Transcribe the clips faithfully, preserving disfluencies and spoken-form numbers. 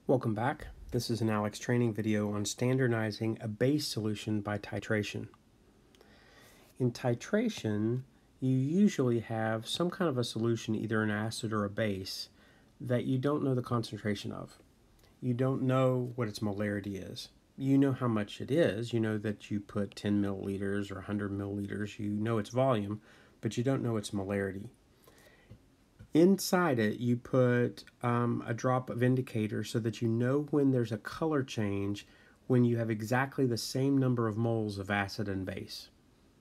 Welcome back. This is an Aleks training video on standardizing a base solution by titration. In titration, you usually have some kind of a solution, either an acid or a base, that you don't know the concentration of. You don't know what its molarity is. You know how much it is. You know that you put ten milliliters or one hundred milliliters. You know its volume, but you don't know its molarity. Inside it, you put um, a drop of indicator so that you know when there's a color change when you have exactly the same number of moles of acid and base.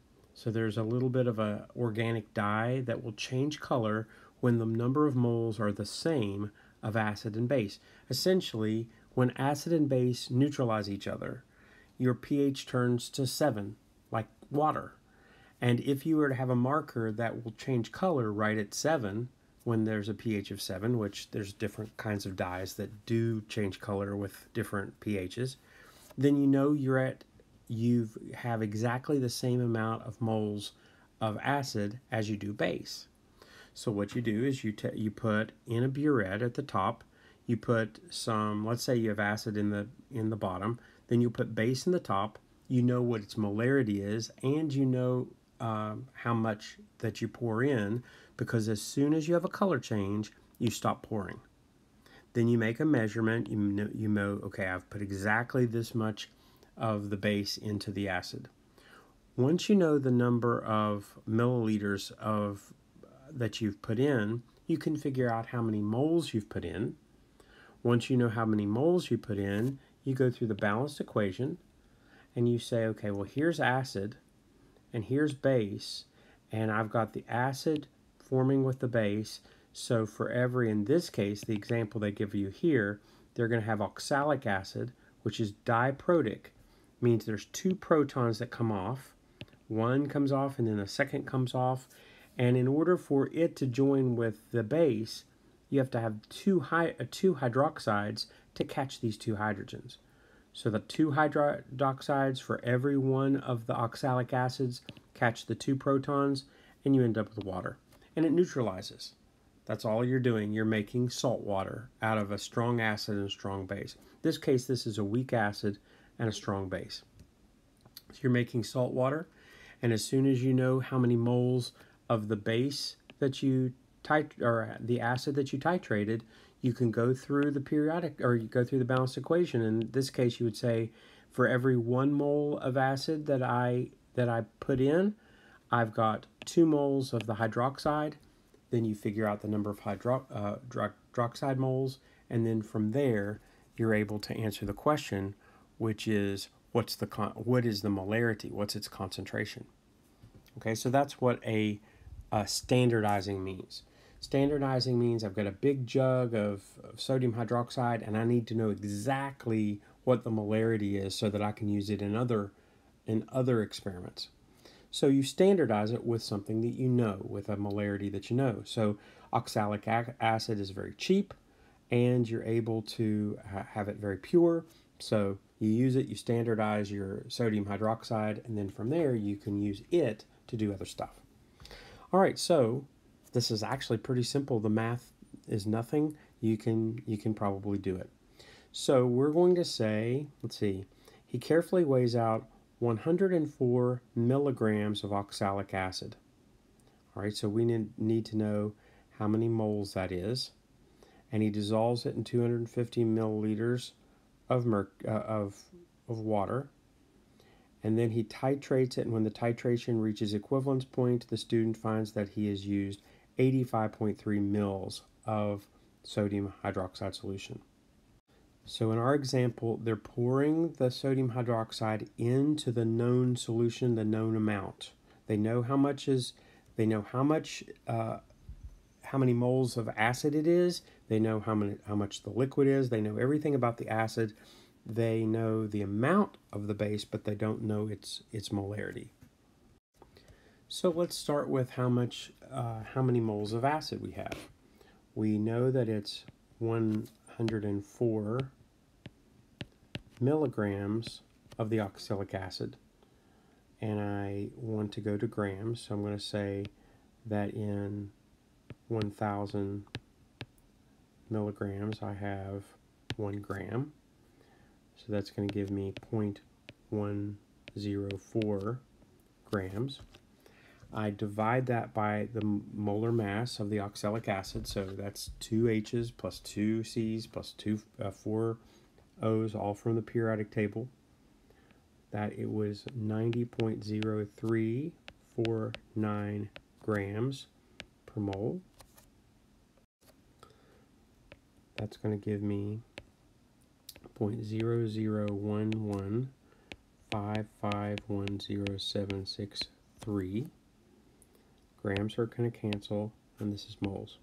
So there's a little bit of an organic dye that will change color when the number of moles are the same of acid and base. Essentially, when acid and base neutralize each other, your pH turns to seven, like water. And if you were to have a marker that will change color right at seven, when there's a pH of seven, which there's different kinds of dyes that do change color with different pHs, then you know you're at, you have exactly the same amount of moles of acid as you do base. So what you do is you, t you put in a burette at the top, you put some, let's say you have acid in the, in the bottom, then you put base in the top, you know what its molarity is, and you know um, how much that you pour in, because as soon as you have a color change, you stop pouring. Then you make a measurement, you know, you know, okay, I've put exactly this much of the base into the acid. Once you know the number of milliliters of that you've put in, you can figure out how many moles you've put in. Once you know how many moles you put in, you go through the balanced equation and you say, okay, well, here's acid and here's base, and I've got the acid forming with the base. So for every, in this case, the example they give you here, they're going to have oxalic acid, which is diprotic, means there's two protons that come off. One comes off and then a second comes off. And in order for it to join with the base, you have to have two, hy uh, two hydroxides to catch these two hydrogens. So the two hydroxides for every one of the oxalic acids catch the two protons, and you end up with water. And it neutralizes. That's all you're doing. You're making salt water out of a strong acid and a strong base. In this case, this is a weak acid and a strong base. So you're making salt water, and as soon as you know how many moles of the base that you tit or the acid that you titrated, you can go through the periodic, or you go through the balanced equation. In this case, you would say, for every one mole of acid that I that I put in, I've got two moles of the hydroxide. Then you figure out the number of hydro, uh, hydroxide moles, and then from there you're able to answer the question, which is what's the con what is the molarity? What's its concentration? Okay, so that's what a, a standardizing means. Standardizing means I've got a big jug of, of sodium hydroxide, and I need to know exactly what the molarity is so that I can use it in other in other experiments. So you standardize it with something that you know, with a molarity that you know. So oxalic acid is very cheap, and you're able to ha have it very pure. So you use it, you standardize your sodium hydroxide, and then from there you can use it to do other stuff. All right, so this is actually pretty simple. The math is nothing. You can, you can probably do it. So we're going to say, let's see, he carefully weighs out one hundred four milligrams of oxalic acid. All right, so we need, need to know how many moles that is. And he dissolves it in two hundred fifty milliliters of, merc uh, of, of water. And then he titrates it, and when the titration reaches equivalence point, the student finds that he has used eighty-five point three mils of sodium hydroxide solution. So in our example, they're pouring the sodium hydroxide into the known solution, the known amount. They know how much is, they know how much, uh, how many moles of acid it is. They know how many, how much the liquid is. They know everything about the acid. They know the amount of the base, but they don't know its its molarity. So let's start with how much, uh, how many moles of acid we have. We know that it's one hundred four milligrams of the oxalic acid, and I want to go to grams, so I'm going to say that in one thousand milligrams I have one gram. So that's going to give me zero point one zero four grams. I divide that by the molar mass of the oxalic acid, so that's two H's plus two C's plus two, uh, four O's, all from the periodic table. That it was ninety point zero three four nine grams per mole. That's going to give me zero point zero zero one one five five one zero seven six three. Grams are going to cancel, and this is moles.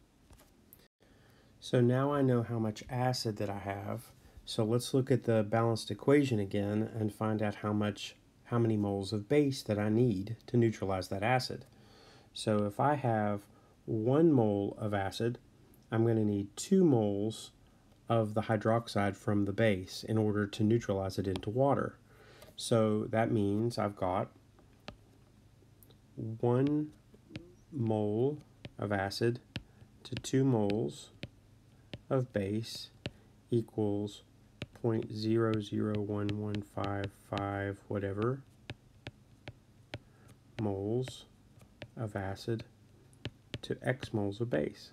So now I know how much acid that I have. So let's look at the balanced equation again and find out how much, how many moles of base that I need to neutralize that acid. So if I have one mole of acid, I'm going to need two moles of the hydroxide from the base in order to neutralize it into water. So that means I've got one mole of acid to two moles of base equals zero point zero zero one one five five whatever moles of acid to X moles of base.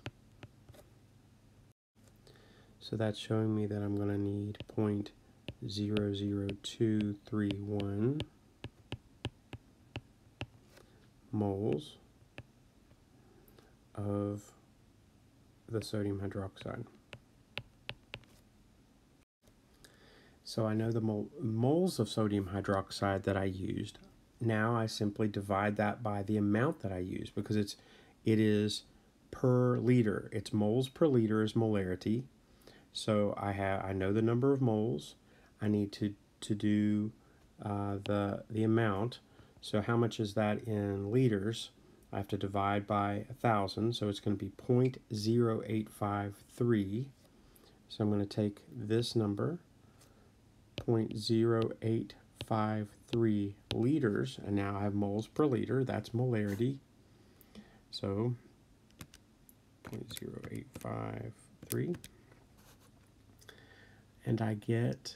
So that's showing me that I'm going to need zero point zero zero two three one moles of the sodium hydroxide. So I know the mol moles of sodium hydroxide that I used. Now I simply divide that by the amount that I use, because it's it is per liter. It's moles per liter is molarity. So I have I know the number of moles. I need to to do uh, the the amount. So how much is that in liters? I have to divide by a thousand, so it's going to be zero point zero eight five three. So I'm going to take this number, zero point zero eight five three liters, and now I have moles per liter. That's molarity. So zero point zero eight five three. And I get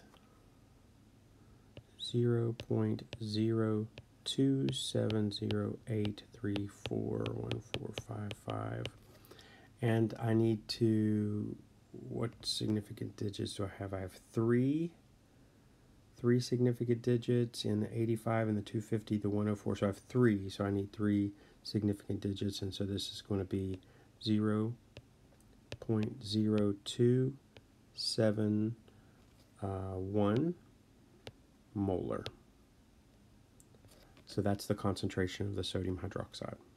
zero point zero two seven zero eight three four one four five five. And I need to, what significant digits do I have? I have three, three significant digits in the eighty-five and the two fifty, the one oh four. So I have three, so I need three significant digits, and so this is going to be zero point zero two seven one molar. So that's the concentration of the sodium hydroxide.